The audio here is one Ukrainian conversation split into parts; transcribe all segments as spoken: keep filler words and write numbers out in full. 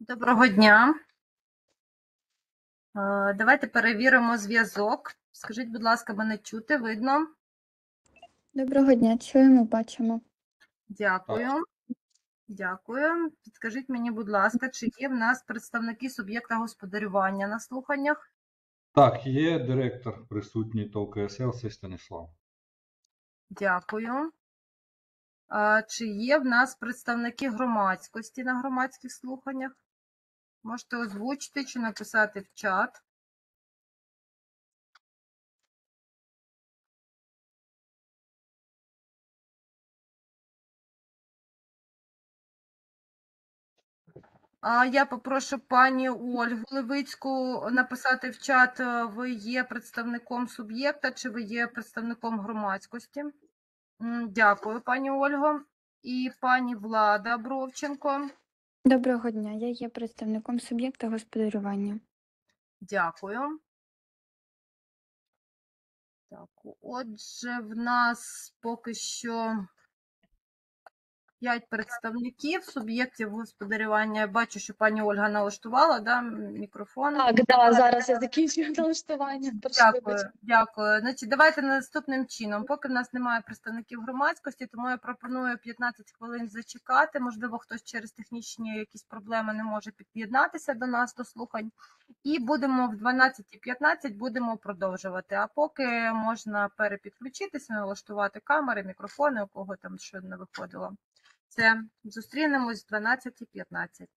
Доброго дня. Е, Давайте перевіримо зв'язок. Скажіть, будь ласка, мене чути, видно? Доброго дня, чуємо, бачимо. Дякую. Дякую. Підскажіть мені, будь ласка, чи є в нас представники суб'єкта господарювання на слуханнях? Так, є директор присутній ТОВ КСЛ, це Станіслав. Дякую. А чи є в нас представники громадськості на громадських слуханнях? Можете озвучити чи написати в чат. А я попрошу пані Ольгу Левицьку написати в чат, е, ви є представником суб'єкта чи ви є представником громадськості. М, Дякую, пані Ольго. І пані Влада Бровченко. Доброго дня, я є представником суб'єкта господарювання. Дякую. Так, отже, в нас поки що п'ять представників суб'єктів господарювання. Я бачу, що пані Ольга налаштувала, да, мікрофон. Так, да, зараз я закінчую налаштування. Прошу Дякую, вибачення. дякую. Значить, давайте наступним чином. Поки в нас немає представників громадськості, тому я пропоную п'ятнадцять хвилин зачекати. Можливо, хтось через технічні якісь проблеми не може під'єднатися до нас до слухань. І будемо в дванадцятій п'ятнадцять будемо продовжувати. А поки можна перепідключитися, налаштувати камери, мікрофони, у кого там що не виходило. Все, зустрінемось в дванадцятій п'ятнадцять.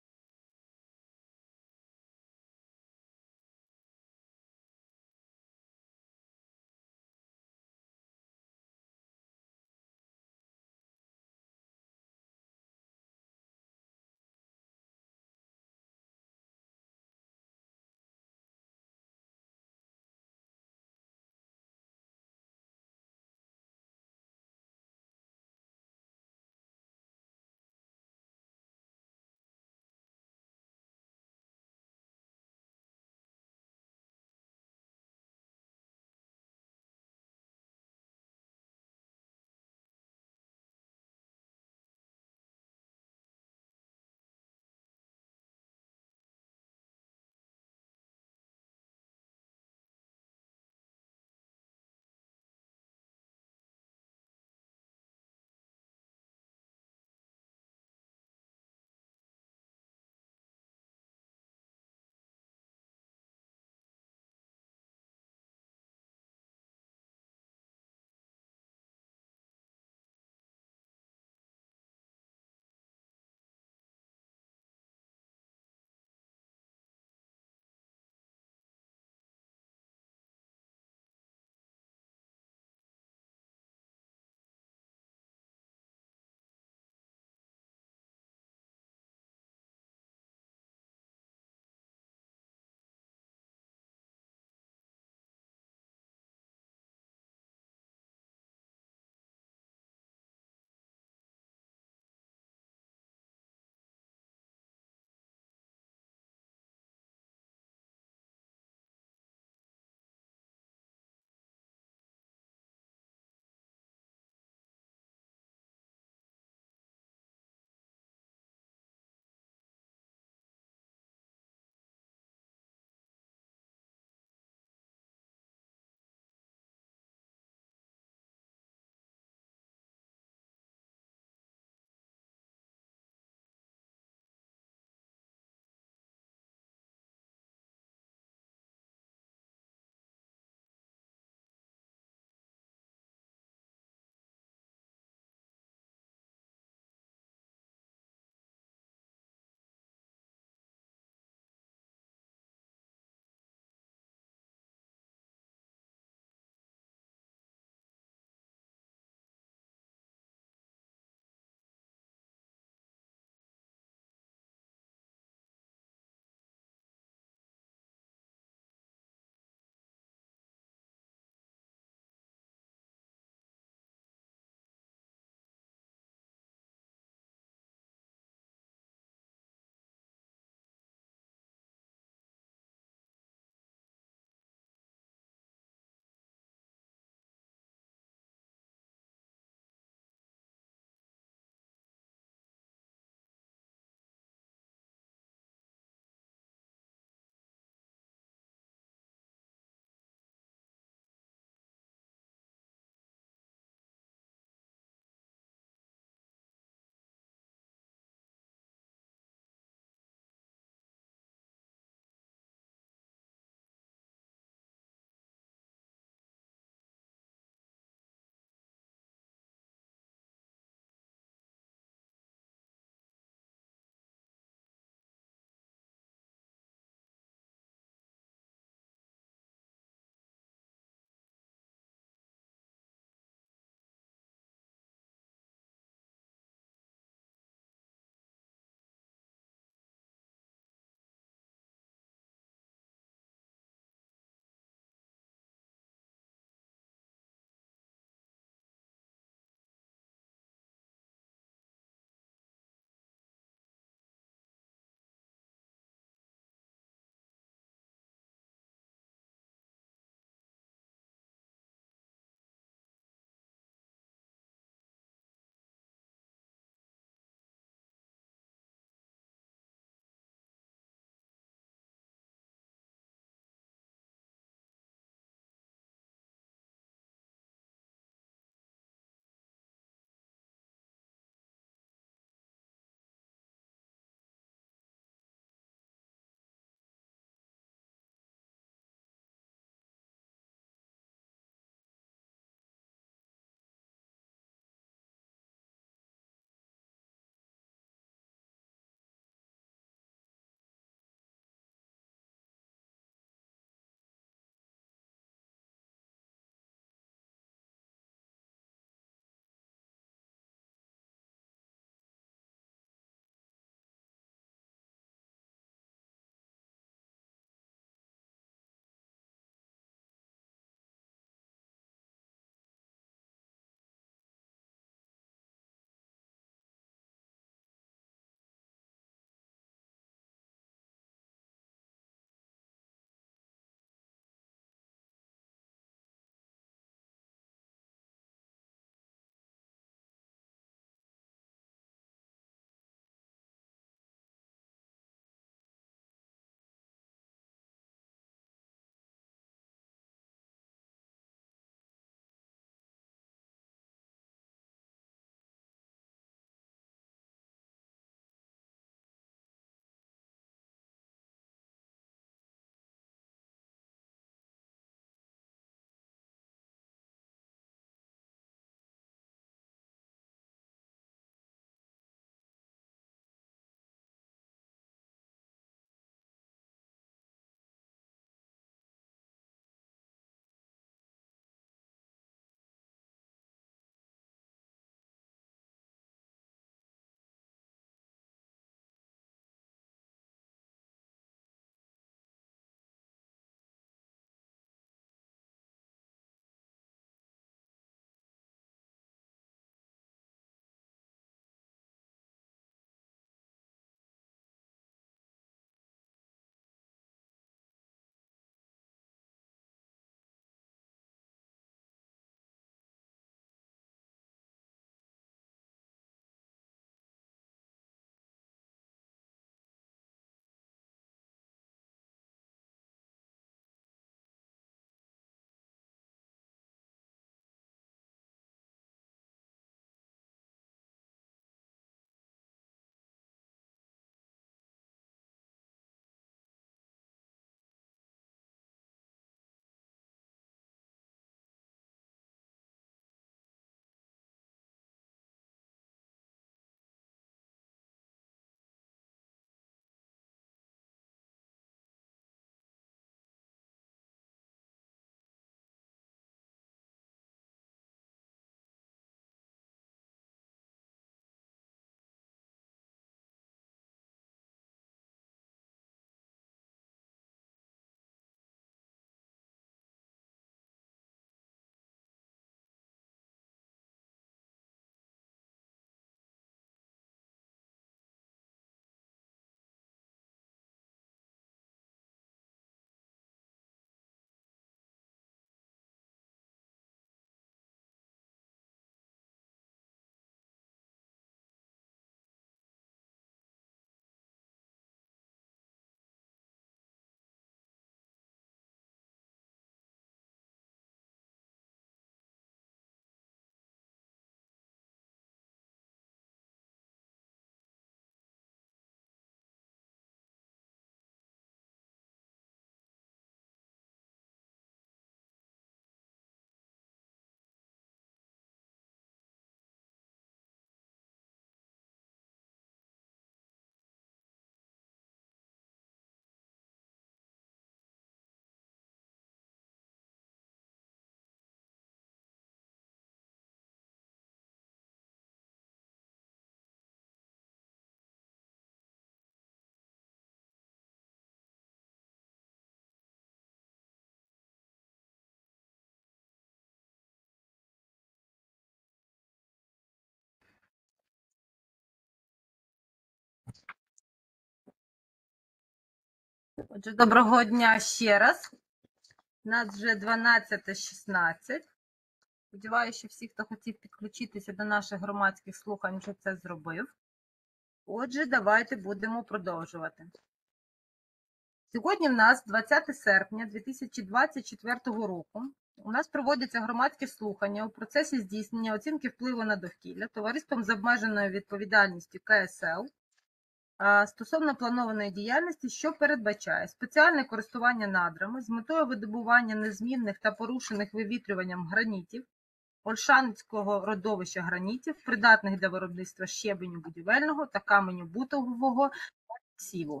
Отже, доброго дня ще раз. У нас вже дванадцята шістнадцять. Сподіваюся, що всі, хто хотів підключитися до наших громадських слухань, вже це зробив. Отже, давайте будемо продовжувати. Сьогодні в нас двадцяте серпня дві тисячі двадцять четвертого року. У нас проводяться громадські слухання у процесі здійснення оцінки впливу на довкілля товариством з обмеженою відповідальністю ка ес ел стосовно планованої діяльності, що передбачає спеціальне користування надрами з метою видобування незмінних та порушених вивітрюванням гранітів, Ольшанського родовища гранітів, придатних для виробництва щебеню будівельного та каменю бутового сіву.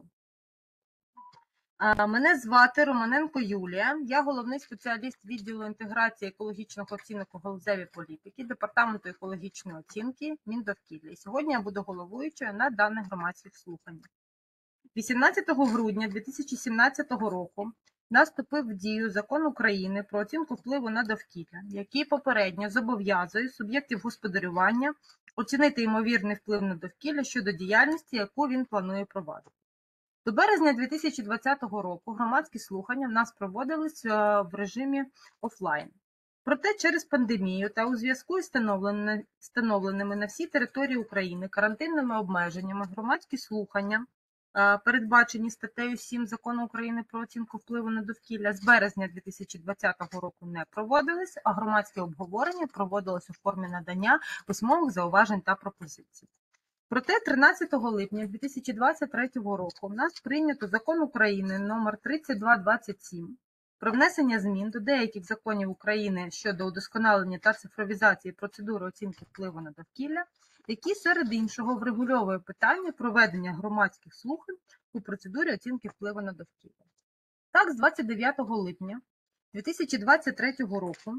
Мене звати Романенко Юлія, я головний спеціаліст відділу інтеграції екологічних оцінок у галузевій політики Департаменту екологічної оцінки Міндовкілля. І сьогодні я буду головуючою на даних громадських слуханнях. вісімнадцятого грудня дві тисячі сімнадцятого року наступив в дію Закон України про оцінку впливу на довкілля, який попередньо зобов'язує суб'єктів господарювання оцінити ймовірний вплив на довкілля щодо діяльності, яку він планує провадити. До березня дві тисячі двадцятого року громадські слухання в нас проводились в режимі офлайн. Проте через пандемію та у зв'язку із встановленими на всій території України карантинними обмеженнями громадські слухання, передбачені статтею сім Закону України про оцінку впливу на довкілля, з березня дві тисячі двадцятого року не проводились, а громадське обговорення проводилось у формі надання письмових зауважень та пропозицій. Проте тринадцятого липня дві тисячі двадцять третього року в нас прийнято Закон України номер тридцять два двадцять сім про внесення змін до деяких законів України щодо удосконалення та цифровізації процедури оцінки впливу на довкілля, який серед іншого врегульовує питання проведення громадських слухань у процедурі оцінки впливу на довкілля. Так, з двадцять дев'ятого липня дві тисячі двадцять третього року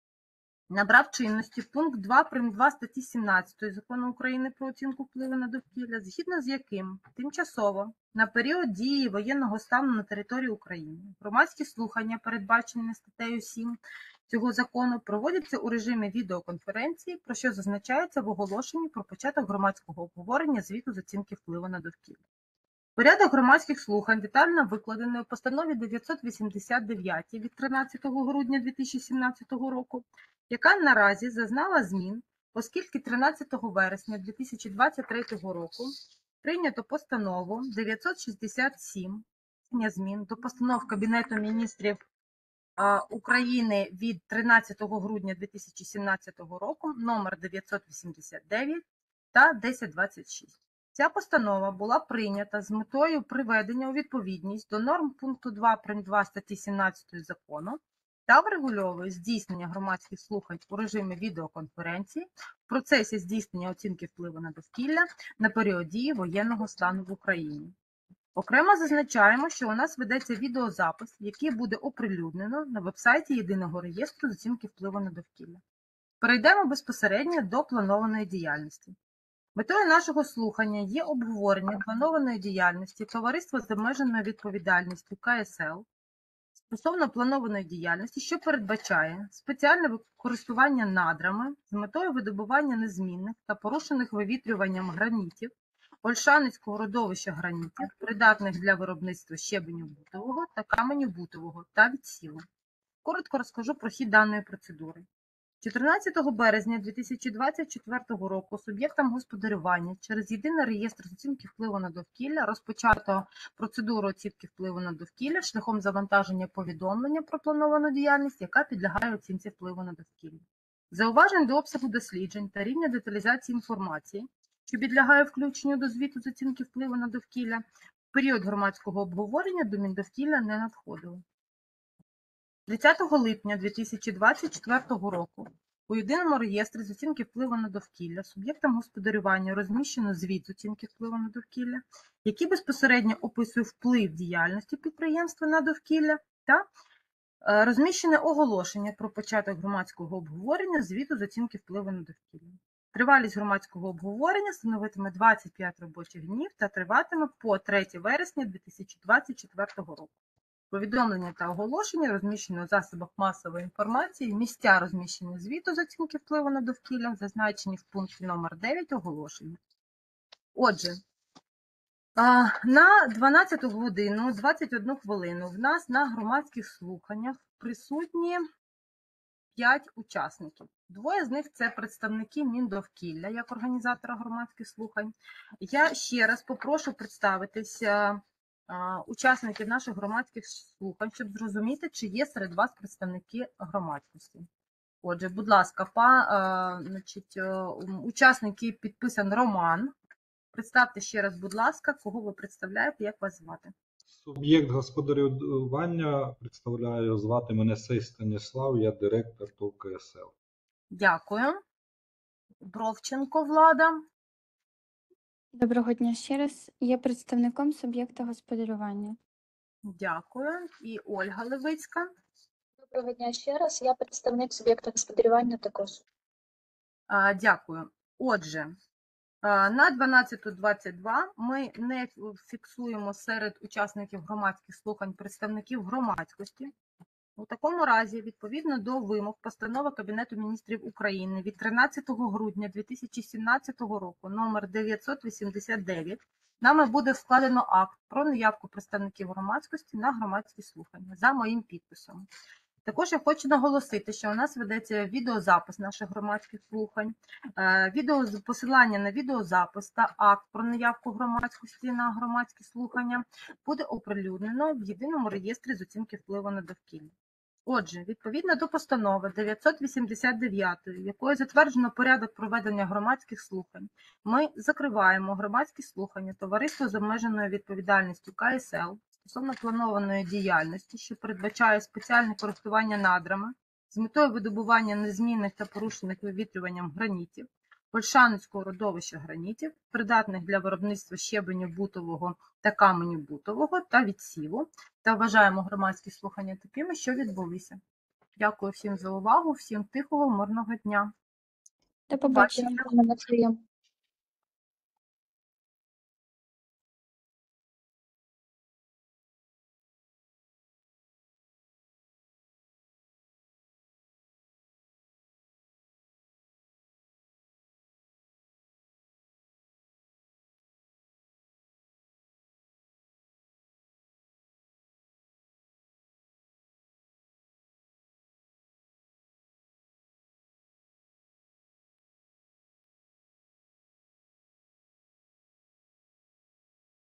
набрав чинності пункт два прим. два статті сімнадцятої Закону України про оцінку впливу на довкілля, згідно з яким тимчасово на період дії воєнного стану на території України громадські слухання, передбачені статтею сім цього закону, проводяться у режимі відеоконференції, про що зазначається в оголошенні про початок громадського обговорення звіту з оцінки впливу на довкілля. Порядок громадських слухань детально викладений у постанові дев'ятсот вісімдесят дев'ять від тринадцятого грудня дві тисячі сімнадцятого року, яка наразі зазнала змін, оскільки тринадцятого вересня дві тисячі двадцять третього року прийнято постанову дев'ятсот шістдесят сім змін до постанов Кабінету міністрів України від тринадцятого грудня дві тисячі сімнадцятого року номер дев'ятсот вісімдесят дев'ять та тисяча двадцять шість. Ця постанова була прийнята з метою приведення у відповідність до норм пункту два прим. два статті сімнадцятої закону та врегульовує здійснення громадських слухань у режимі відеоконференції в процесі здійснення оцінки впливу на довкілля на період дії воєнного стану в Україні. Окремо зазначаємо, що у нас ведеться відеозапис, який буде оприлюднено на веб-сайті Єдиного реєстру з оцінки впливу на довкілля. Перейдемо безпосередньо до планованої діяльності. Метою нашого слухання є обговорення планованої діяльності товариства з обмеженою відповідальністю ка ес ел стосовно планованої діяльності, що передбачає спеціальне користування надрами з метою видобування незмінних та порушених вивітрюванням гранітів, Ольшанського родовища гранітів, придатних для виробництва щебеню бутового та каменю бутового та відсіву. Коротко розкажу про хід даної процедури. чотирнадцятого березня дві тисячі двадцять четвертого року суб'єктам господарювання через Єдиний реєстр з оцінки впливу на довкілля розпочато процедуру оцінки впливу на довкілля шляхом завантаження повідомлення про плановану діяльність, яка підлягає оцінці впливу на довкілля. Зауважень до обсягу досліджень та рівня деталізації інформації, що підлягає включенню до звіту з оцінки впливу на довкілля, в період громадського обговорення до Міндовкілля не надходило. тридцятого липня дві тисячі двадцять четвертого року у Єдиному реєстрі з оцінки впливу на довкілля суб'єктам господарювання розміщено звіт з оцінки впливу на довкілля, який безпосередньо описує вплив діяльності підприємства на довкілля, та розміщене оголошення про початок громадського обговорення звіту з оцінки впливу на довкілля. Тривалість громадського обговорення становитиме двадцять п'ять робочих днів та триватиме по третє вересня дві тисячі двадцять четвертого року. Повідомлення та оголошення розміщено у засобах масової інформації, місця розміщення звіту з оцінки впливу на довкілля, зазначені в пункті номер дев'ять оголошення. Отже, А, На дванадцяту годину двадцять одну хвилину в нас на громадських слуханнях присутні п'ять учасників. Двоє з них це представники Міндовкілля як організатора громадських слухань. Я ще раз попрошу представитися а, учасників наших громадських слухань, щоб зрозуміти, чи є серед вас представники громадськості. Отже, будь ласка, па, а, значить, а, учасники підписан Роман. Представте ще раз, будь ласка, кого ви представляєте, як вас звати. Суб'єкт господарювання представляю, звати мене Сей Станіслав, я директор ТОВ КСЛ. Дякую. Бровченко Влада. Доброго дня ще раз. Є представником суб'єкта господарювання. Дякую. І Ольга Левицька. Доброго дня ще раз. Я представник суб'єкта господарювання також. А, Дякую. Отже, а, на дванадцяту двадцять два ми не фіксуємо серед учасників громадських слухань представників громадськості. У такому разі, відповідно до вимог постанови Кабінету міністрів України від тринадцятого грудня дві тисячі сімнадцятого року номер дев'ятсот вісімдесят дев'ять, нами буде складено акт про наявку представників громадськості на громадські слухання за моїм підписом. Також я хочу наголосити, що у нас ведеться відеозапис наших громадських слухань. Е, Відео, посилання на відеозапис та акт про наявку громадськості на громадські слухання буде оприлюднено в єдиному реєстрі з оцінки впливу на довкілля. Отже, відповідно до постанови дев'ятсот вісімдесят дев'ять, якою затверджено порядок проведення громадських слухань, ми закриваємо громадські слухання товариства з обмеженою відповідальністю КСЛ стосовно планованої діяльності, що передбачає спеціальне користування надрами з метою видобування незмінних та порушених вивітрюванням гранітів, Ольшаницького родовища гранітів, придатних для виробництва щебеню бутового та каменю бутового та відсіву, та вважаємо громадські слухання такими, що відбулися. Дякую всім за увагу, всім тихого, мирного дня. До побачення. Мене приємно.